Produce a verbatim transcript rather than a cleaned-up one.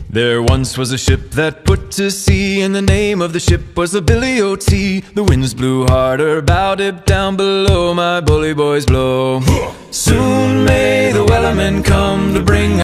There once was a ship that put to sea, and the name of the ship was the Billy O T. The winds blew harder, bowed it down below, my bully boys blow. Soon may the wellerman come to bring